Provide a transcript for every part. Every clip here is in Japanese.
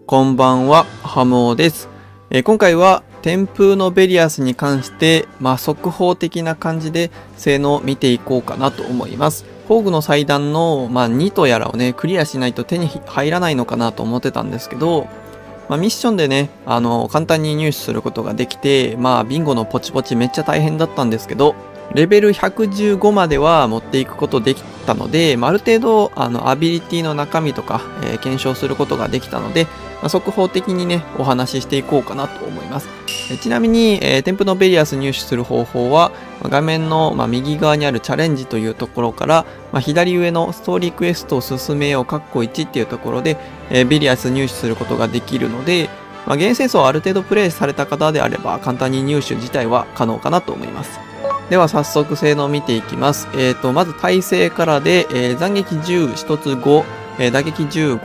こんばんは、ハモです。今回は天風のベリアスに関して、速報的な感じで性能を見ていこうかなと思います。宝具の祭壇の、2とやらをね、クリアしないと手に入らないのかなと思ってたんですけど、ミッションでね、簡単に入手することができて、ビンゴのポチポチめっちゃ大変だったんですけど、レベル115までは持っていくことできたので、ある程度、アビリティの中身とか、検証することができたので、速報的にね、お話ししていこうかなと思います。ちなみに、天風のベリアス入手する方法は、画面の、右側にあるチャレンジというところから、左上のストーリークエストを進めよう、1っていうところで、ベリアス入手することができるので、現世層をある程度プレイされた方であれば、簡単に入手自体は可能かなと思います。では早速性能を見ていきます。まず耐性からで、斬撃10、1つ5、打撃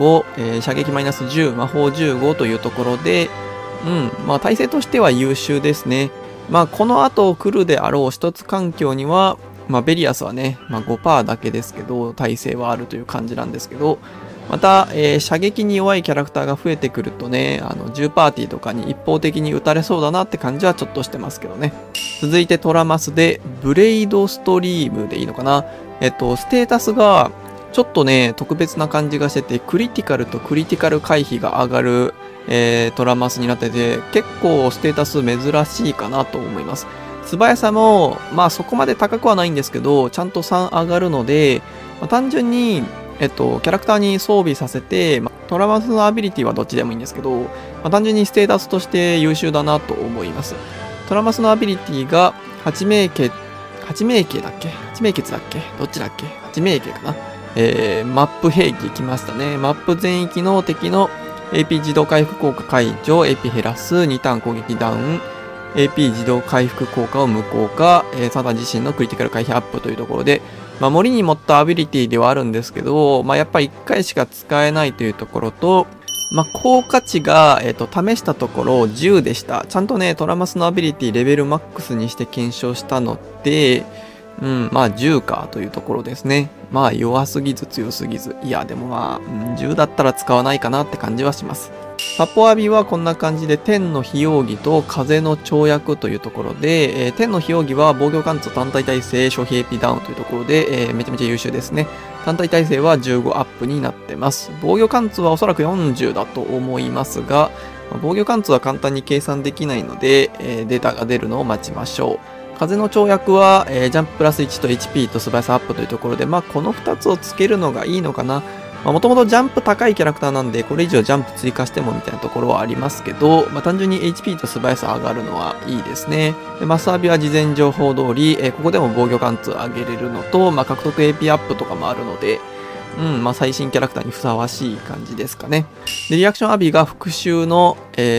15、射撃マイナス10、魔法15というところで、耐性としては優秀ですね。この後来るであろう一つ環境には、ベリアスはね、5% だけですけど、耐性はあるという感じなんですけど、また、射撃に弱いキャラクターが増えてくるとね、10パーティーとかに一方的に撃たれそうだなって感じはちょっとしてますけどね。続いてトラマスで、ブレイドストリームでいいのかな。ステータスが、ちょっとね、特別な感じがしてて、クリティカルとクリティカル回避が上がる、トラマスになってて、結構ステータス珍しいかなと思います。素早さも、そこまで高くはないんですけど、ちゃんと3上がるので、単純に、キャラクターに装備させて、トラマスのアビリティはどっちでもいいんですけど、単純にステータスとして優秀だなと思います。トラマスのアビリティが、8名血だっけ ?8 名血だっけどっちだっけ ?8 名血かなマップ兵器来ましたね。マップ全域の敵の AP 自動回復効果解除、AP 減らす、2ターン攻撃ダウン、AP 自動回復効果を無効化、サタン自身のクリティカル回避アップというところで、森に持ったアビリティではあるんですけど、やっぱり1回しか使えないというところと、効果値が、試したところ10でした。ちゃんとね、トラマスのアビリティレベルマックスにして検証したので、10かというところですね。弱すぎず強すぎず。いや、でも10だったら使わないかなって感じはします。サポアビはこんな感じで天の非容疑と風の跳躍というところで、天の非容疑は防御貫通単体耐性消費 AP ダウンというところで、めちゃめちゃ優秀ですね。単体耐性は15アップになってます。防御貫通はおそらく40だと思いますが、防御貫通は簡単に計算できないので、データが出るのを待ちましょう。風の跳躍は、ジャンププラス1と HP と素早さアップというところで、この2つをつけるのがいいのかな。もともとジャンプ高いキャラクターなんで、これ以上ジャンプ追加してもみたいなところはありますけど、単純に HP と素早さ上がるのはいいですね。でマスアビは事前情報通り、ここでも防御貫通上げれるのと、獲得 AP アップとかもあるので、最新キャラクターにふさわしい感じですかね。で、リアクションアビが復讐の、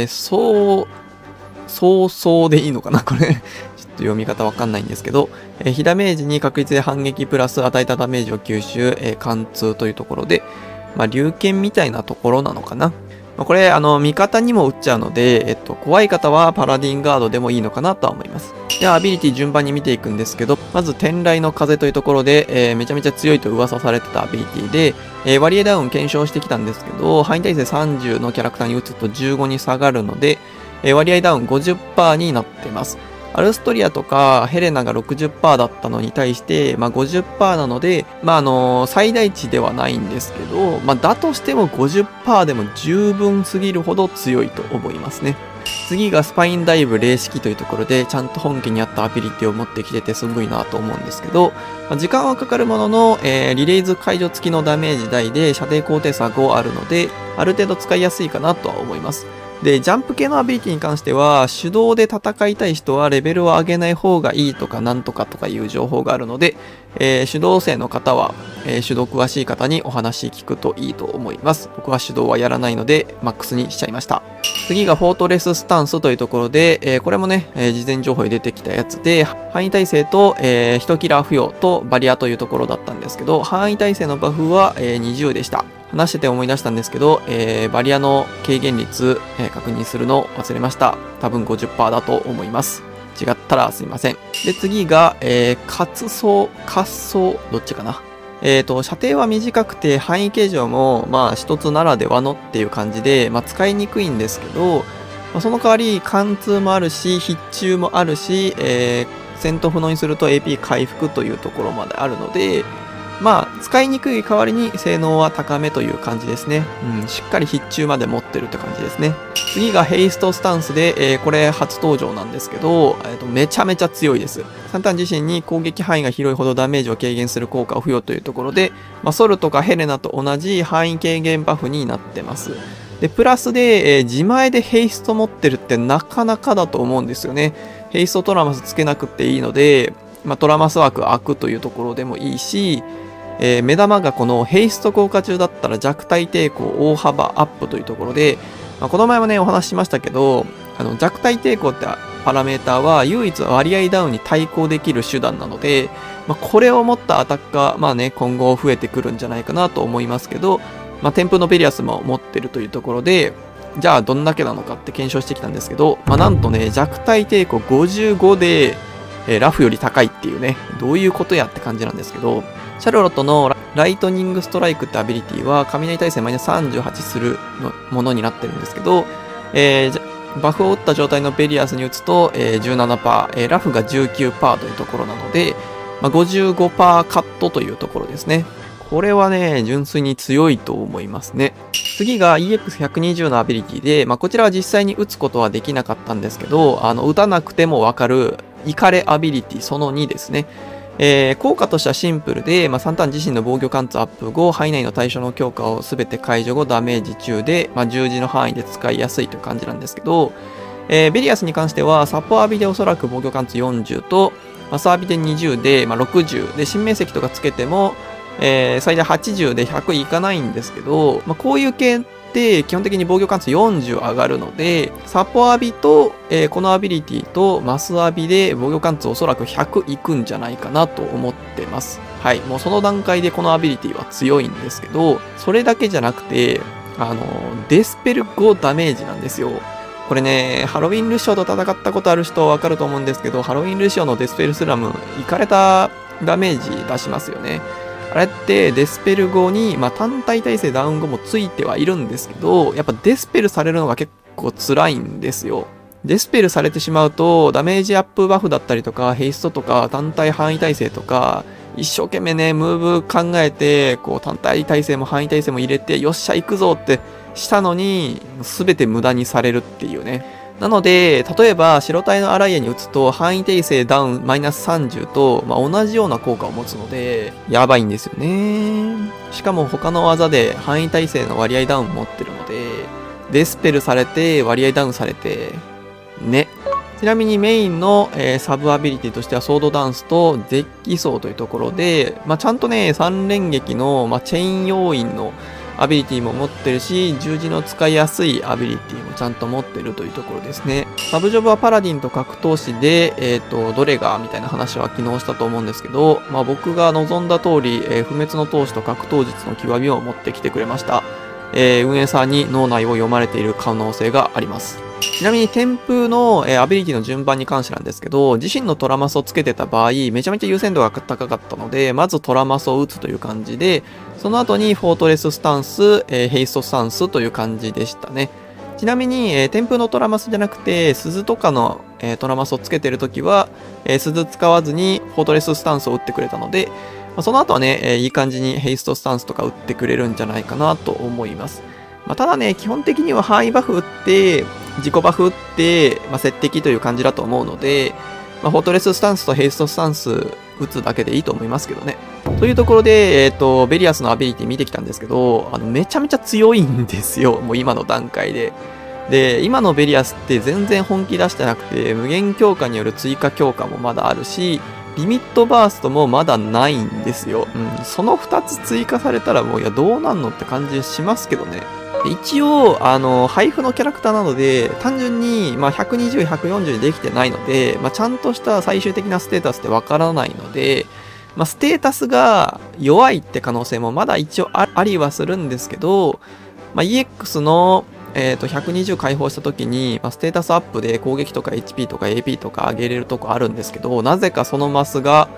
そうでいいのかなこれ読み方わかんないんですけど、被ダメージに確率で反撃プラス与えたダメージを吸収、貫通というところで、龍剣みたいなところなのかな。これ、味方にも打っちゃうので、怖い方はパラディンガードでもいいのかなとは思います。では、アビリティ順番に見ていくんですけど、まず、天雷の風というところで、めちゃめちゃ強いと噂されてたアビリティで、割合ダウン検証してきたんですけど、範囲耐性30のキャラクターに打つと15に下がるので、割合ダウン 50% になってます。アルストリアとかヘレナが 60% だったのに対して、50% なので、最大値ではないんですけど、だとしても 50% でも十分すぎるほど強いと思いますね。次がスパインダイブ霊式というところで、ちゃんと本家にあったアビリティを持ってきててすごいなと思うんですけど、時間はかかるものの、リレイズ解除付きのダメージ大で射程高低差5あるので、ある程度使いやすいかなとは思います。で、ジャンプ系のアビリティに関しては、手動で戦いたい人はレベルを上げない方がいいとかなんとかとかいう情報があるので、手動生の方は、手動詳しい方にお話聞くといいと思います。僕は手動はやらないので、マックスにしちゃいました。次がフォートレススタンスというところで、これもね、事前情報に出てきたやつで、範囲耐性と、1キラー付与とバリアというところだったんですけど、範囲耐性のバフは、20でした。話してて思い出したんですけど、バリアの軽減率、確認するのを忘れました。多分 50% だと思います。違ったらすいません。で、次が、滑走、どっちかな。 射程は短くて範囲形状も、一つならではのっていう感じで、使いにくいんですけど、その代わり貫通もあるし、必中もあるし、戦闘不能にすると AP 回復というところまであるので、使いにくい代わりに性能は高めという感じですね。しっかり必中まで持ってるって感じですね。次がヘイストスタンスで、これ初登場なんですけど、めちゃめちゃ強いです。サンタン自身に攻撃範囲が広いほどダメージを軽減する効果を付与というところで、ソルとかヘレナと同じ範囲軽減バフになってます。で、プラスで、自前でヘイスト持ってるってなかなかだと思うんですよね。ヘイストトラマスつけなくていいので、トラマス枠開くというところでもいいし、目玉がこのヘイスト効果中だったら弱体抵抗大幅アップというところで、この前もね、お話ししましたけど、弱体抵抗ってパラメーターは唯一割合ダウンに対抗できる手段なので、これを持ったアタッカー、今後増えてくるんじゃないかなと思いますけど、天風のベリアスも持ってるというところで、じゃあどんだけなのかって検証してきたんですけど、なんとね、弱体抵抗55で、ラフより高いっていうね、どういうことやって感じなんですけど、シャルロットのライトニングストライクってアビリティは雷耐性マイナス38するものになってるんですけど、バフを打った状態のベリアスに打つと、17%、ラフが 19% というところなので、55% カットというところですね。これはね、純粋に強いと思いますね。次が EX120 のアビリティで、こちらは実際に打つことはできなかったんですけど、打たなくてもわかるイカレアビリティその2ですね。効果としてはシンプルで、サンタン自身の防御貫通アップ後、範囲内の対象の強化を全て解除後ダメージ中で、十字の範囲で使いやすいという感じなんですけど、ベリアスに関しては、サポアビでおそらく防御貫通40と、マスアビで20で、60で、新面積とかつけても、最大80で100いかないんですけど、こういう系って基本的に防御貫通40上がるので、サポアビと、このアビリティとマスアビで防御貫通おそらく100いくんじゃないかなと思ってます。はい。もうその段階でこのアビリティは強いんですけど、それだけじゃなくて、デスペル5ダメージなんですよ。これね、ハロウィンルシオと戦ったことある人はわかると思うんですけど、ハロウィンルシオのデスペルスラム、いかれたダメージ出しますよね。あれってデスペル後に、単体耐性ダウン後もついてはいるんですけど、やっぱデスペルされるのが結構辛いんですよ。デスペルされてしまうと、ダメージアップバフだったりとか、ヘイストとか、単体範囲耐性とか、一生懸命ね、ムーブ考えて、単体耐性も範囲耐性も入れて、よっしゃ行くぞってしたのに、すべて無駄にされるっていうね。なので、例えば白体のアライアに打つと範囲耐性ダウンマイナス30と、同じような効果を持つので、やばいんですよね。しかも他の技で範囲耐性の割合ダウン持ってるので、デスペルされて割合ダウンされて、ね。ちなみにメインの、サブアビリティとしてはソードダンスとデッキ層というところで、ちゃんとね、三連撃の、チェイン要因のアビリティも持ってるし、十字の使いやすいアビリティもちゃんと持ってるというところですね。サブジョブはパラディンと格闘士で、どれがみたいな話は昨日したと思うんですけど、僕が望んだ通り、不滅の闘士と格闘術の極みを持ってきてくれました。運営さんに脳内を読まれている可能性があります。ちなみに天風の、アビリティの順番に関してなんですけど、自身のトラマスをつけてた場合、めちゃめちゃ優先度が高かったので、まずトラマスを打つという感じで、その後にフォートレススタンス、ヘイストスタンスという感じでしたね。ちなみに、天風のトラマスじゃなくて、鈴とかの、トラマスをつけてるときは、鈴使わずにフォートレススタンスを打ってくれたので、その後はね、いい感じにヘイストスタンスとか打ってくれるんじゃないかなと思います。ただね、基本的には範囲バフ打って、自己バフ打って、接敵という感じだと思うので、フォートレススタンスとヘイストスタンス打つだけでいいと思いますけどね。というところで、ベリアスのアビリティ見てきたんですけど、めちゃめちゃ強いんですよ。もう今の段階で。で、今のベリアスって全然本気出してなくて、無限強化による追加強化もまだあるし、リミットバーストもまだないんですよ。その2つ追加されたらもう、いや、どうなんのって感じしますけどね。一応、配布のキャラクターなので、単純に、120、140にできてないので、ちゃんとした最終的なステータスってわからないので、ステータスが弱いって可能性もまだ一応ありはするんですけど、EX の、120解放した時に、ステータスアップで攻撃とか HP とか AP とか上げれるとこあるんですけど、なぜかそのマスが、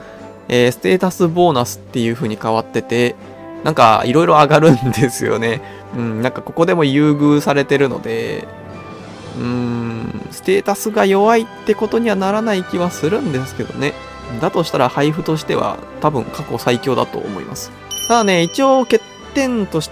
ステータスボーナスっていう風に変わってて、なんかいろいろ上がるんですよね。なんかここでも優遇されてるので、ステータスが弱いってことにはならない気はするんですけどね。だとしたら配布としては多分過去最強だと思います。ただね、一応欠点として、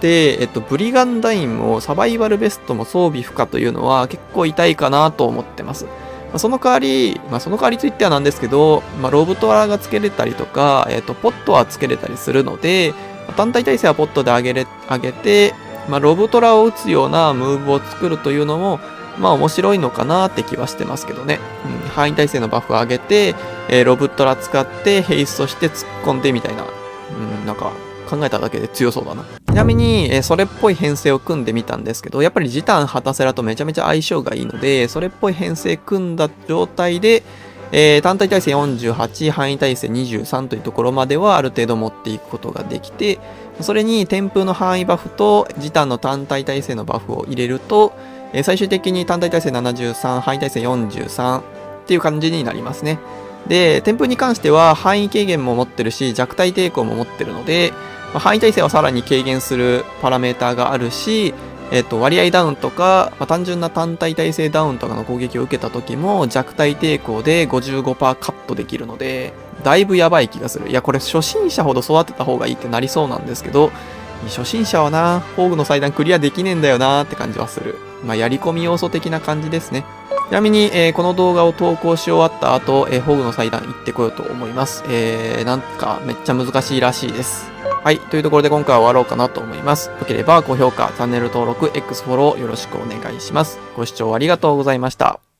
ブリガンダインもサバイバルベストも装備不可というのは結構痛いかなと思ってます。その代わりといってはなんですけど、ロブトラがつけれたりとか、ポットはつけれたりするので、単体耐性はポットで上げて、ロブトラを打つようなムーブを作るというのも、面白いのかなって気はしてますけどね。範囲耐性のバフを上げて、ロブトラ使ってヘイストして突っ込んでみたいな。なんか考えただけで強そうだな。ちなみに、それっぽい編成を組んでみたんですけど、やっぱりジタン、ハタセラとめちゃめちゃ相性がいいので、それっぽい編成組んだ状態で、単体耐性48、範囲耐性23というところまではある程度持っていくことができて、それに天風の範囲バフとジタンの単体耐性のバフを入れると、最終的に単体耐性73、範囲耐性43っていう感じになりますね。で、天風に関しては範囲軽減も持ってるし、弱体抵抗も持ってるので、範囲耐性はさらに軽減するパラメーターがあるし、割合ダウンとか、単純な単体耐性ダウンとかの攻撃を受けた時も弱体抵抗で 55% カットできるので、だいぶやばい気がする。いや、これ初心者ほど育てた方がいいってなりそうなんですけど、初心者はな、宝具の祭壇クリアできねえんだよなって感じはする。やり込み要素的な感じですね。ちなみに、この動画を投稿し終わった後、宝具の祭壇行ってこようと思います。なんかめっちゃ難しいらしいです。はい。というところで今回は終わろうかなと思います。よければ高評価、チャンネル登録、X フォローよろしくお願いします。ご視聴ありがとうございました。